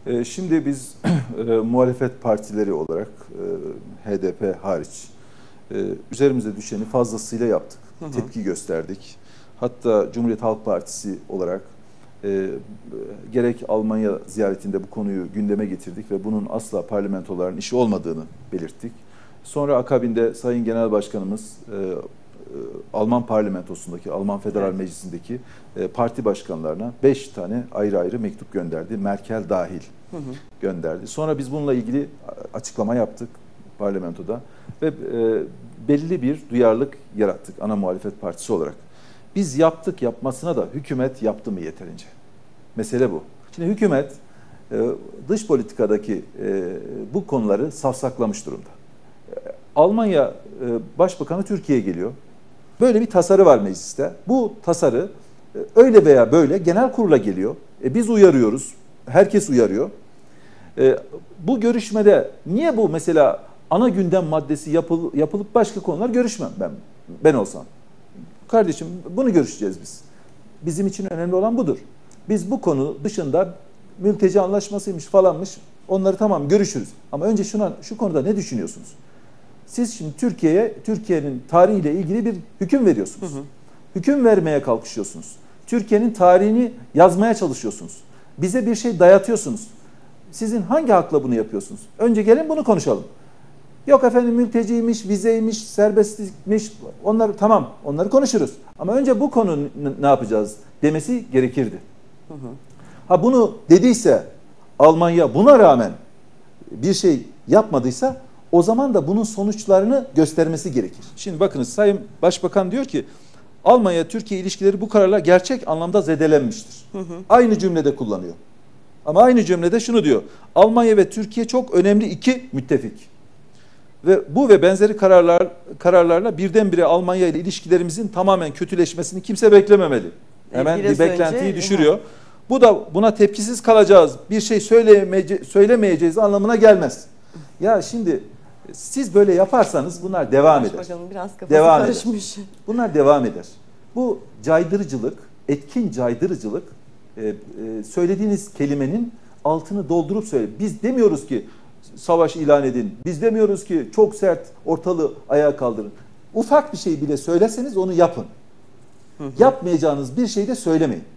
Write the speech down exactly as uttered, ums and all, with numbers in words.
E, şimdi biz e, muhalefet partileri olarak e, H D P hariç e, üzerimize düşeni fazlasıyla yaptık. Hı hı. Tepki gösterdik. Hatta Cumhuriyet Halk Partisi olarak e, gerek Almanya ziyaretinde bu konuyu gündeme getirdik ve bunun asla parlamentoların işi olmadığını belirttik. Sonra akabinde Sayın Genel Başkanımız e, e, Alman parlamentosundaki, Alman Federal evet. Meclisi'ndeki e, parti başkanlarına beş tane ayrı ayrı mektup gönderdi. Merkel dahil hı hı. gönderdi. Sonra biz bununla ilgili açıklama yaptık parlamentoda ve e, belli bir duyarlılık yarattık ana muhalefet partisi olarak. Biz yaptık, yapmasına da hükümet yaptı mı yeterince? Mesele bu. Şimdi hükümet dış politikadaki bu konuları safsaklamış durumda. Almanya Başbakanı Türkiye'ye geliyor. Böyle bir tasarı var mecliste. Bu tasarı öyle veya böyle genel kurula geliyor. E biz uyarıyoruz. Herkes uyarıyor. E, bu görüşmede niye bu mesela ana gündem maddesi yapıl, yapılıp başka konular görüşmem ben ben olsam. Kardeşim bunu görüşeceğiz biz. Bizim için önemli olan budur. Biz bu konu dışında mülteci anlaşmasıymış falanmış onları tamam görüşürüz. Ama önce şuna şu konuda ne düşünüyorsunuz? Siz şimdi Türkiye'ye Türkiye'nin tarihiyle ilgili bir hüküm veriyorsunuz. Hı hı. Hüküm vermeye kalkışıyorsunuz. Türkiye'nin tarihini yazmaya çalışıyorsunuz. Bize bir şey dayatıyorsunuz. Sizin hangi hakla bunu yapıyorsunuz? Önce gelin bunu konuşalım. Yok efendim mülteciymiş, vizeymiş, serbestlikmiş. Onları tamam, onları konuşuruz. Ama önce bu konu ne yapacağız demesi gerekirdi. Hı hı. Ha bunu dediyse Almanya buna rağmen bir şey yapmadıysa o zaman da bunun sonuçlarını göstermesi gerekir. Şimdi bakınız Sayın Başbakan diyor ki Almanya-Türkiye ilişkileri bu kararla gerçek anlamda zedelenmiştir. Hı hı. Aynı cümlede kullanıyor. Ama aynı cümlede şunu diyor. Almanya ve Türkiye çok önemli iki müttefik. Ve bu ve benzeri kararlar kararlarla birdenbire Almanya ile ilişkilerimizin tamamen kötüleşmesini kimse beklememeli. Hemen Biraz bir beklentiyi önce, düşürüyor. He. Bu da buna tepkisiz kalacağız, bir şey söylemeyece söylemeyeceğiz anlamına gelmez. Ya şimdi siz böyle yaparsanız bunlar devam eder. Biraz kafası devam karışmış. Eder. Bunlar devam eder. Bu caydırıcılık, etkin caydırıcılık e, e, söylediğiniz kelimenin altını doldurup söyle. Biz demiyoruz ki savaş ilan edin. Biz demiyoruz ki çok sert ortalığı ayağa kaldırın. Ufak bir şey bile söyleseniz onu yapın. Hı hı. Yapmayacağınız bir şey de söylemeyin.